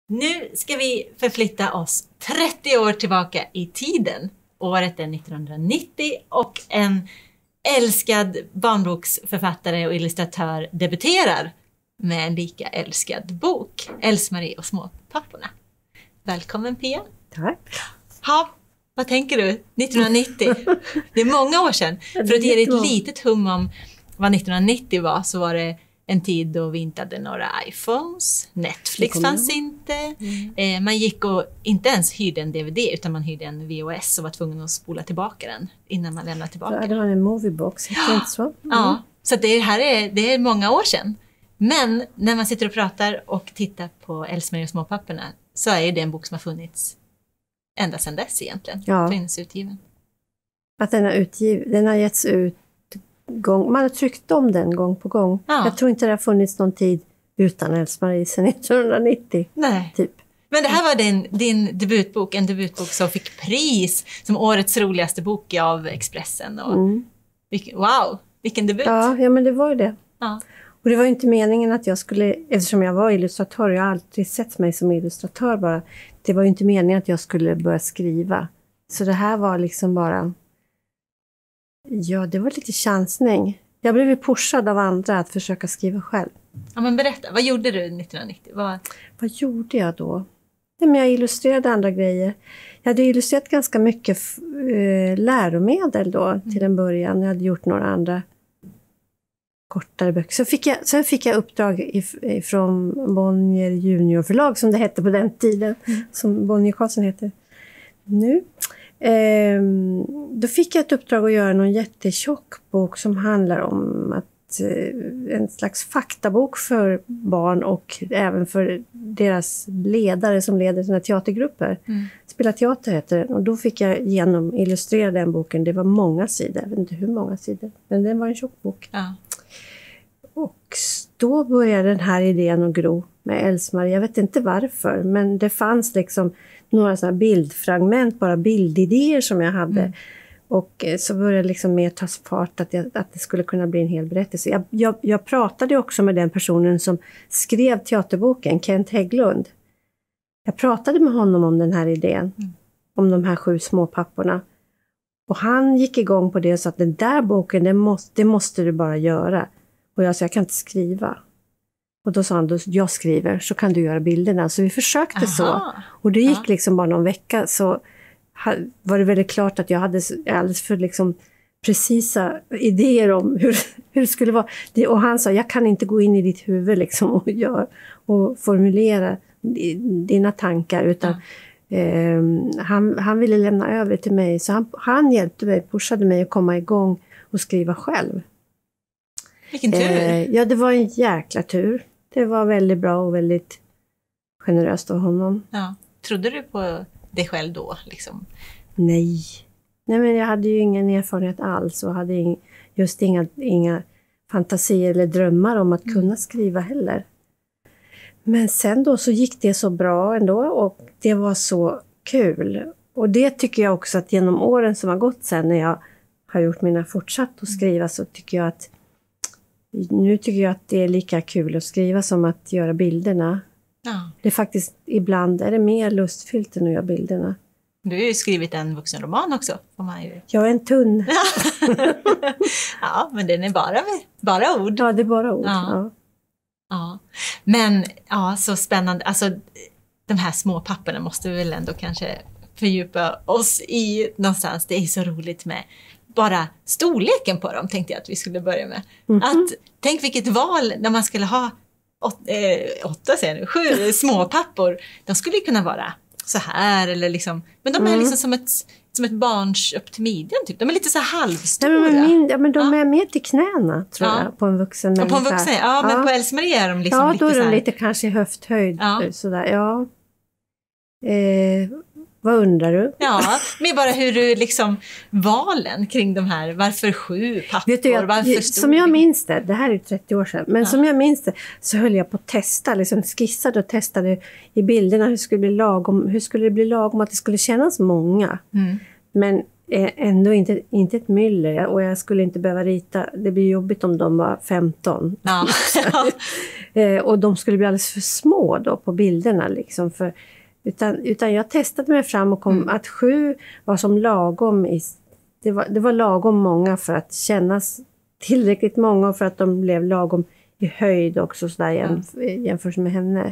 Nu ska vi förflytta oss 30 år tillbaka i tiden. Året är 1990 och en älskad barnboksförfattare och illustratör debuterar med en lika älskad bok, Else-Marie och småpapporna. Välkommen Pia. Tack. Ha, vad tänker du? 1990, det är många år sedan. För att ge dig ett litet hum om vad 1990 var, så var det en tid då vi inte hade några iPhones, Netflix fanns inte, man gick och inte ens hyrde en DVD utan man hyrde en VHS och var tvungen att spola tillbaka den innan man lämnade tillbaka den. Det var en moviebox, inte så? Ja, så det är många år sedan. Men när man sitter och pratar och tittar på Else-Marie och småpapporna så är det en bok som har funnits ända sedan dess egentligen. Ja. Finns utgiven. Att den har getts ut man har tryckt om den gång på gång. Ja. Jag tror inte det har funnits någon tid utan Else-Marie sedan 1990. Nej. Typ. Men det här var din debutbok, en debutbok som fick pris som årets roligaste bok av Expressen. Och wow, vilken debut! Ja, men det var ju det. Ja. Och det var ju inte meningen att jag skulle, eftersom jag var illustratör, jag har alltid sett mig som illustratör bara. Det var ju inte meningen att jag skulle börja skriva. Så det här var liksom bara, ja, det var lite chansning. Jag blev ju pushad av andra att försöka skriva själv. Ja, men berätta, vad gjorde du 1990? Vad gjorde jag då? Nej, men jag illustrerade andra grejer. Jag hade illustrerat ganska mycket läromedel då till en början. Jag hade gjort några andra kortare böcker. Sen fick jag uppdrag från Bonnier juniorförlag som det hette på den tiden. Som Bonnier Karlsson heter nu. Då fick jag ett uppdrag att göra någon jättetjock bok som handlar om en slags faktabok för barn och även för deras ledare som leder sina teatergrupper. Spela teater heter den. Och då fick jag illustrera den boken. Det var många sidor, jag vet inte hur många sidor. Men den var en tjock bok. Ja. Och då började den här idén att gro med Else-Marie. Jag vet inte varför, men det fanns liksom några sådana bildfragment, bara bildidéer som jag hade. Och så började det liksom mer ta fart att det skulle kunna bli en hel berättelse. Jag pratade också med den personen som skrev teaterboken, Kent Hägglund. Jag pratade med honom om den här idén, om de här 7 småpapporna. Och han gick igång på det och sa att den där boken, det måste du bara göra. Och jag sa, jag kan inte skriva. Och då sa han, jag skriver så kan du göra bilderna. Så vi försökte så. Och det gick liksom bara någon vecka så var det väldigt klart att jag hade alldeles för liksom precisa idéer om hur det skulle vara. Och han sa, jag kan inte gå in i ditt huvud liksom och formulera dina tankar. Utan han ville lämna över till mig. Så han hjälpte mig, pushade mig att komma igång och skriva själv. Vilken tur! Ja, det var en jäkla tur. Det var väldigt bra och väldigt generöst av honom. Ja. Trodde du på dig själv då? Liksom? Nej, men jag hade ju ingen erfarenhet alls och hade just inga fantasier eller drömmar om att kunna skriva heller. Men sen då så gick det så bra ändå och det var så kul. Och det tycker jag också att genom åren som har gått sen när jag har gjort mina fortsatt att skriva så tycker jag att det är lika kul att skriva som att göra bilderna. Ja. Det är faktiskt, ibland är det mer lustfyllt än att göra bilderna. Du har ju skrivit en vuxenroman också. Jag är en tunn. Ja, men den är bara ord. Ja, det är bara ord. Ja. Men, så spännande. Alltså, de här små papperna måste vi väl ändå kanske fördjupa oss i någonstans. Det är så roligt med bara storleken på dem, tänkte jag att vi skulle börja med. Tänk vilket val när man skulle ha 7 småpappor. De skulle kunna vara så här eller liksom, men de är liksom som ett barns upp till midjan typ. De är lite så halvstora. Men de är mer till knäna tror jag på en vuxen människa. På en vuxen, men på Else-Marie är de liksom lite då är så de här. lite kanske höfthöjd sådär. Vad undrar du? Ja, men bara hur du liksom valen kring de här, varför 7 pappor, Vet du, varför som jag minns det här är 30 år sedan, men som jag minns det så höll jag på att testa, liksom skissade och testade i bilderna hur skulle det bli lagom att det skulle kännas många. Men ändå inte ett myller. Och jag skulle inte behöva rita. Det blir jobbigt om de var 15. Ja. Och de skulle bli alldeles för små då på bilderna. Liksom, utan jag testade mig fram och kom att 7 var som lagom. Det var lagom många för att kännas tillräckligt många. För att de blev lagom i höjd också. Så där, jämfört med henne.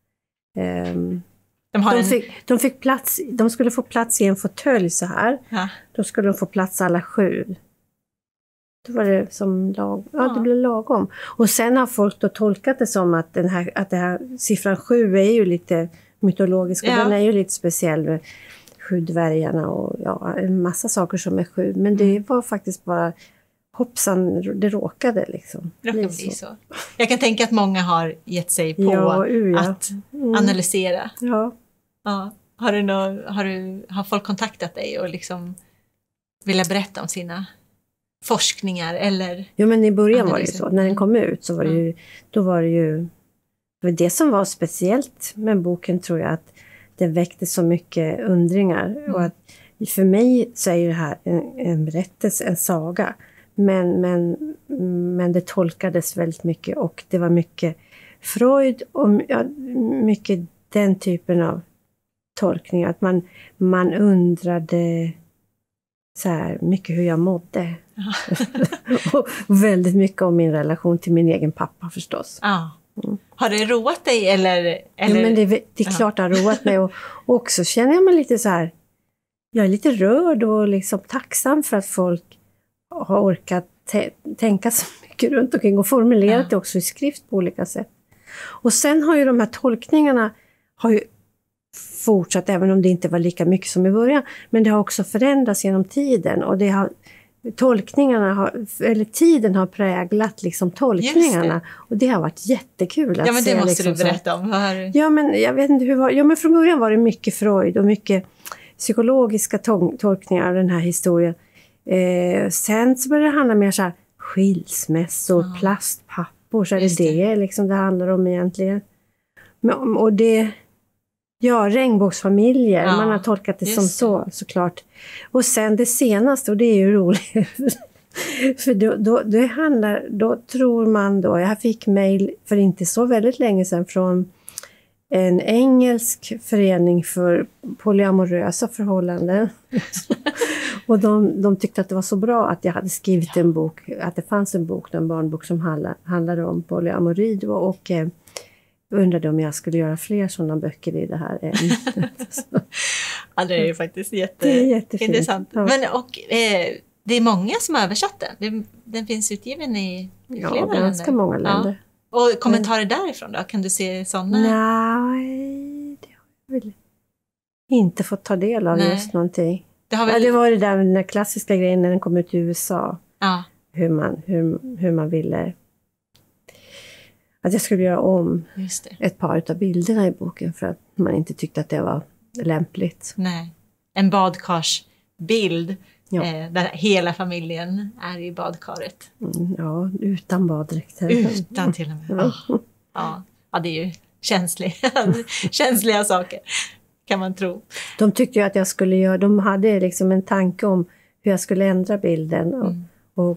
De fick plats, de skulle få plats i en fåtölj så här. Ja. Då skulle de få plats alla 7. Då var det som det blev lagom. Och sen har folk då tolkat det som att det här siffran 7 är ju lite mytologisk. Och den är ju lite speciell med 7 dvärgarna och en massa saker som är 7. Men det var faktiskt bara hoppsan, det råkade liksom. Det råkade bli så. Jag kan tänka att många har gett sig på att analysera. Ja. Ja. Har folk kontaktat dig och liksom vilja berätta om sina forskningar eller? Jo, men i början var det ju så. När den kom ut så var det ju, då var det ju det som var speciellt med boken, tror jag, att det väckte så mycket undringar. Och att för mig så är ju det här en berättelse, en saga. Men det tolkades väldigt mycket och det var mycket Freud och mycket den typen av tolkningar. Att man undrade så här mycket hur jag mådde. Och väldigt mycket om min relation till min egen pappa förstås. Ja. Har det roat dig eller? Ja, men det är klart det har roat mig. Och också känner jag mig lite så här, jag är lite rörd och liksom tacksam för att folk har orkat tänka så mycket runt omkring och formulerat det också i skrift på olika sätt. Och sen har ju de här tolkningarna har ju fortsatt, även om det inte var lika mycket som i början, men det har också förändrats genom tiden och tiden har präglat liksom tolkningarna och det har varit jättekul att se. Ja, men det måste liksom, du berätta om. Ja, men jag vet inte men från början var det mycket Freud och mycket psykologiska tolkningar av den här historien. Sen så började det handla mer så här skilsmässor, plastpappor, så är det liksom det handlar om egentligen. Och det regnbågsfamiljer, man har tolkat det som så, såklart. Och sen det senaste, och det är ju roligt. För då tror man då, jag fick mejl för inte så väldigt länge sedan från en engelsk förening för polyamorösa förhållanden. Och de tyckte att det var så bra att jag hade skrivit en bok, att det fanns en barnbok som handlade om polyamori och undrade om jag skulle göra fler sådana böcker i det här ämnet. Ja, det är ju faktiskt jätteintressant. Ja. Men det är många som har översatt den. Den finns utgiven i flera länder. Ganska många länder. Ja. Och kommentarer därifrån då? Kan du se sådana? Nej, det har jag väl inte fått ta del av just någonting. Det var det där med den klassiska grejen när den kom ut i USA. Ja. Hur man ville att jag skulle göra om ett par av bilderna i boken för att man inte tyckte att det var lämpligt. Nej, en badkarsbild där hela familjen är i badkaret. Ja, utan baddräkter. Utan till och med. Ja, det är ju känsliga saker kan man tro. De tyckte ju att jag skulle göra, de hade liksom en tanke om hur jag skulle ändra bilden och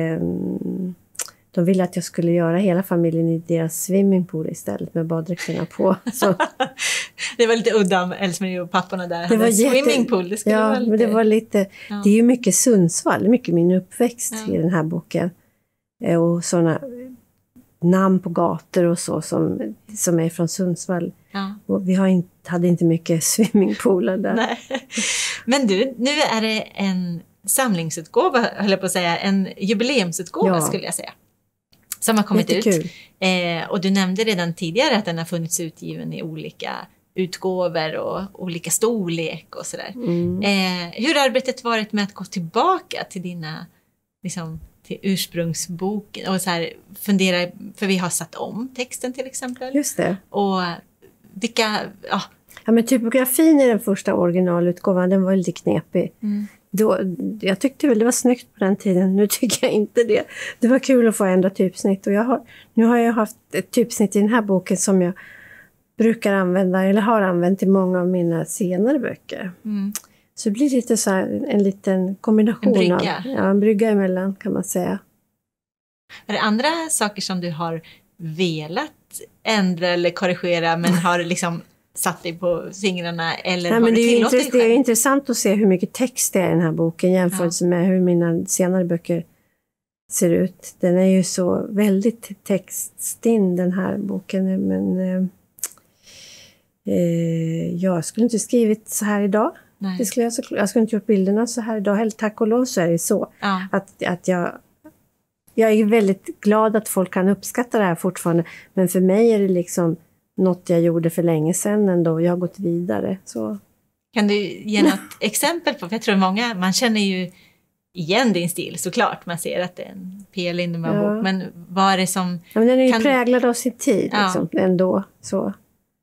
de ville att jag skulle göra hela familjen i deras swimmingpool istället med baddräkterna på. Så. Det var lite udda om Else-Marie och papporna där. Det var swimmingpool. Men det var lite. Det är ju mycket Sundsvall, mycket min uppväxt i den här boken. Och sådana namn på gator och så som är från Sundsvall. Ja. Och vi hade inte mycket swimmingpooler där. Nej. Men du, nu är det en samlingsutgåva, höll jag på att säga, en jubileumsutgåva skulle jag säga. Som har kommit ut. Och du nämnde redan tidigare att den har funnits utgiven i olika utgåvor och olika storlek och sådär. Hur har arbetet varit med att gå tillbaka till dina liksom, till ursprungsboken och så här, fundera, för vi har satt om texten till exempel. Just det. Och vilka... Ja, men typografin i den första originalutgåvan, den var lite knepig. Jag tyckte väl det var snyggt på den tiden. Nu tycker jag inte det. Det var kul att få ändra typsnitt. Och nu har jag haft ett typsnitt i den här boken som jag brukar använda eller har använt i många av mina senare böcker. Så det blir lite så här en liten kombination. En brygga. En brygga emellan kan man säga. Är det andra saker som du har velat ändra eller korrigera men har liksom satt dig på fingrarna eller har men du tillåtit dig själv? Det är intressant att se hur mycket text det är i den här boken jämfört med hur mina senare böcker ser ut. Den är ju så väldigt textstinn den här boken, men jag skulle inte skrivit så här idag. Nej. Det skulle jag skulle inte gjort bilderna så här idag heller. Tack och lov så är det så. Ja. Att jag är väldigt glad att folk kan uppskatta det här fortfarande. Men för mig är det liksom något jag gjorde för länge sedan ändå. Jag har gått vidare. Så. Kan du ge något exempel på? För jag tror många, man känner ju igen din stil såklart. Man ser att det är en Pia Lindemann-bok. Men vad är det som... Ja, men den är ju präglad av sin tid liksom, ändå. Så.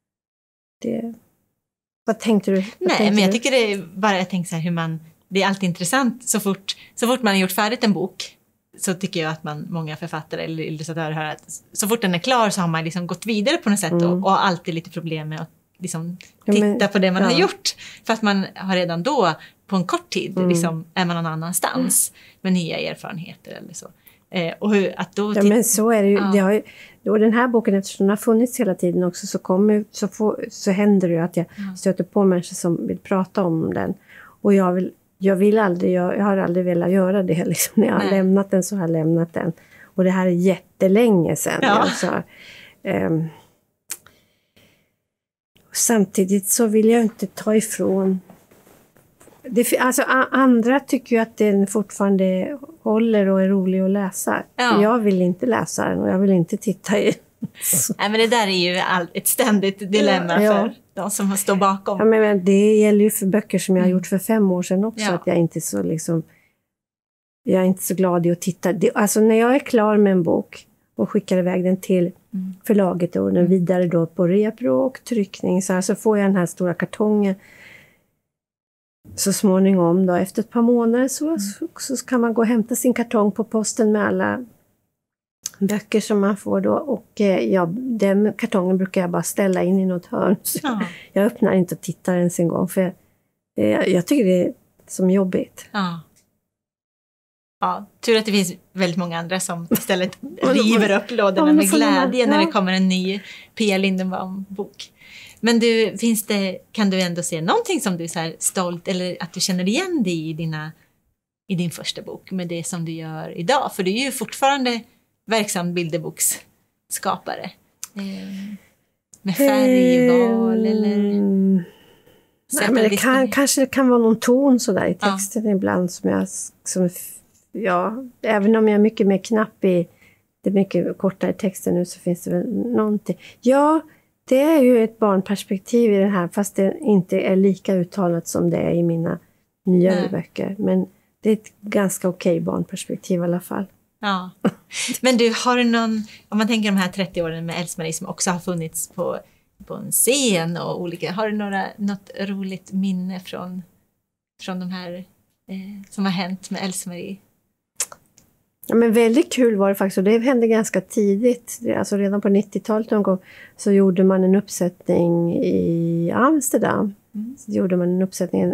Vad tänkte du? Men jag tycker det är bara, jag tänker så här hur man... Det är alltid intressant så fort man har gjort färdigt en bok. Så tycker jag att många författare eller illustratörer hör att så fort den är klar så har man liksom gått vidare på något sätt och har alltid lite problem med att liksom titta på det man har gjort. För att man har redan då på en kort tid liksom, är man någon annanstans med nya erfarenheter eller så. Och att då men så är det ju. Det har ju och den här boken, eftersom den har funnits hela tiden också, så händer det ju att jag stöter på människor som vill prata om den. Och jag har aldrig velat göra det liksom. När jag har lämnat den så har jag lämnat den. Och det här är jättelänge sedan. Alltså, samtidigt så vill jag inte ta ifrån... Alltså, andra tycker ju att den fortfarande håller och är rolig att läsa. Ja. Jag vill inte läsa den och jag vill inte titta i. Nej, men det där är ju ett ständigt dilemma för de som står bakom. Ja, men det gäller ju för böcker som jag har gjort för 5 år sedan också. Att jag är inte så liksom... Jag är inte så glad i att titta. Alltså när jag är klar med en bok och skickar iväg den till förlaget och den vidare då på repro och tryckning så får jag den här stora kartongen. Så småningom då, efter ett par månader så kan man gå och hämta sin kartong på posten med alla böcker som man får då. Och den kartongen brukar jag bara ställa in i något hörn. Så jag öppnar inte och tittar ens en gång för jag tycker det är som jobbigt. Ja, tur att det finns väldigt många andra som istället river upp lådorna med glädje när det kommer en ny Pia Lindemann-bok. Men kan du ändå se någonting som du är så här stolt eller att du känner igen dig i din första bok med det som du gör idag? För du är ju fortfarande verksam bilderboksskapare. Med färgval eller... Nej, men kanske det kan vara någon ton sådär i texten ibland även om jag är mycket mer knapp i det mycket kortare texten nu så finns det väl någonting. Ja, det är ju ett barnperspektiv i det här fast det inte är lika uttalat som det är i mina nyare böcker. Men det är ett ganska okej barnperspektiv i alla fall. Ja. Men du, har du någon, om man tänker de här 30 åren med Else-Marie som också har funnits på en scen och olika, har du något roligt minne från de här som har hänt med Else-Marie? Ja, men väldigt kul var det faktiskt och det hände ganska tidigt. Alltså redan på 90-talet någon gång så gjorde man en uppsättning i Amsterdam. Så gjorde man en uppsättning,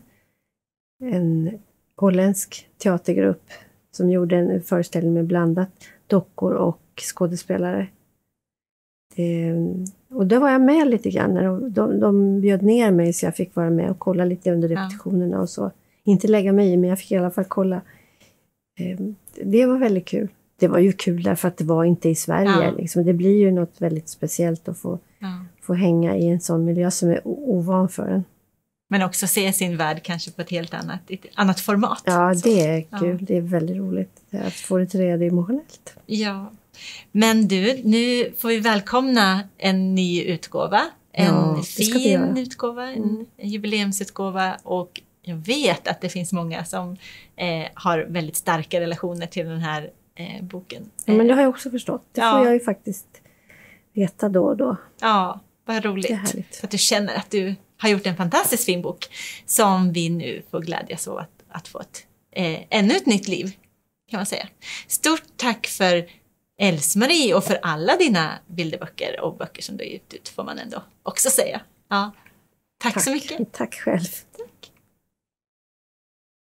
en holländsk teatergrupp som gjorde en föreställning med blandat dockor och skådespelare. Och då var jag med lite grann. De bjöd ner mig så jag fick vara med och kolla lite under repetitionerna och så. Inte lägga mig i, men jag fick i alla fall kolla. Det var väldigt kul. Det var ju kul därför att det var inte i Sverige. Liksom. Det blir ju något väldigt speciellt att få hänga i en sån miljö som är ovan för en. Men också se sin värld kanske på ett helt annat format. Ja, det är kul. Det är väldigt roligt att få det emotionellt. Ja. Men du, nu får vi välkomna en ny utgåva. En fin utgåva, en jubileumsutgåva och jag vet att det finns många som har väldigt starka relationer till den här boken. Ja, men det har jag också förstått. Det får jag ju faktiskt veta då och då. Ja, vad roligt. Det är härligt. För att du känner att du har gjort en fantastiskt fin bok som vi nu får glädjas åt att få ännu ett nytt liv, kan man säga. Stort tack för Else-Marie och för alla dina bilderböcker och böcker som du har gett ut, får man ändå också säga. Ja. Tack så mycket. Tack själv.